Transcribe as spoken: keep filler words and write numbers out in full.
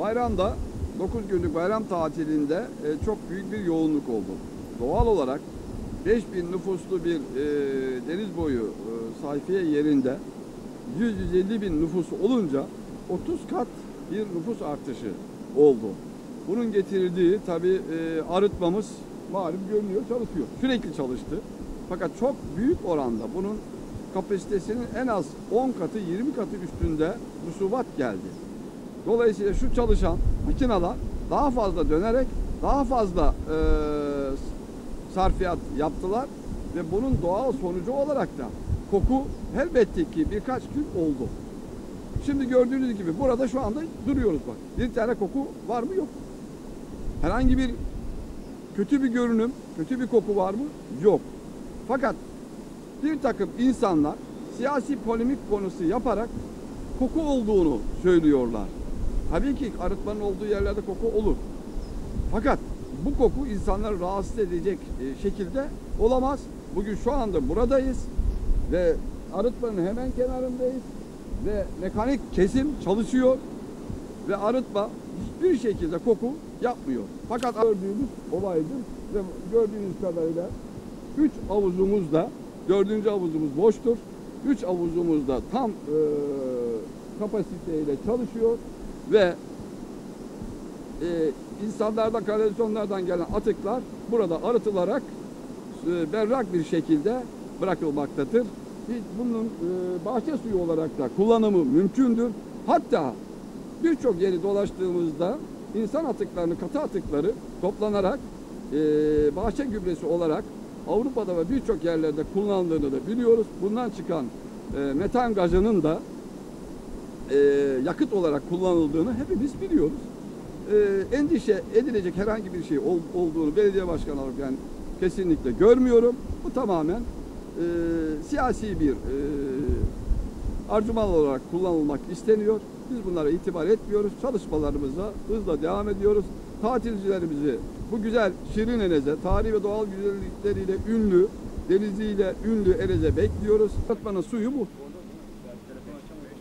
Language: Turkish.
bayramda dokuz günlük bayram tatilinde e, çok büyük bir yoğunluk oldu. Doğal olarak beş bin nüfuslu bir e, deniz boyu e, sayfiye yerinde yüz yüz elli bin nüfus olunca otuz kat bir nüfus artışı oldu. Bunun getirdiği tabii e, arıtmamız malum görünüyor, çalışıyor. Sürekli çalıştı. Fakat çok büyük oranda bunun kapasitesinin en az on katı, yirmi katı üstünde rusubat geldi. Dolayısıyla şu çalışan makineler daha fazla dönerek daha fazla e, sarfiyat yaptılar ve bunun doğal sonucu olarak da koku elbette ki birkaç gün oldu. Şimdi gördüğünüz gibi burada şu anda duruyoruz bak. Bir tane koku var mı? Yok. Herhangi bir kötü bir görünüm, kötü bir koku var mı? Yok. Fakat bir takım insanlar siyasi polemik konusu yaparak koku olduğunu söylüyorlar. Tabii ki arıtmanın olduğu yerlerde koku olur. Fakat bu koku insanları rahatsız edecek şekilde olamaz. Bugün şu anda buradayız ve arıtmanın hemen kenarındayız ve mekanik kesim çalışıyor ve arıtma hiçbir şekilde koku yapmıyor. Fakat gördüğümüz olaydır ve gördüğünüz kadarıyla üç havuzumuz da, dördüncü havuzumuz boştur. Üç havuzumuz da tam e, kapasiteyle çalışıyor ve e, insanlardan, kanalizasyonlardan gelen atıklar burada arıtılarak e, berrak bir şekilde bırakılmaktadır. Bunun e, bahçe suyu olarak da kullanımı mümkündür. Hatta birçok yeri dolaştığımızda insan atıklarını, katı atıkları toplanarak e, bahçe gübresi olarak Avrupa'da ve birçok yerlerde kullanıldığını da biliyoruz. Bundan çıkan e, metan gazının da e, yakıt olarak kullanıldığını hepimiz biliyoruz. E, endişe edilecek herhangi bir şey ol, olduğunu belediye başkanı olarak yani kesinlikle görmüyorum. Bu tamamen e, siyasi bir e, argüman olarak kullanılmak isteniyor. Biz bunlara itibar etmiyoruz. Çalışmalarımıza hızla devam ediyoruz. Tatilcilerimizi bu güzel Şirinenez'e, tarihi ve doğal güzellikleriyle ünlü, deniziyle ünlü Erez'e bekliyoruz. Arıtmanın suyu bu.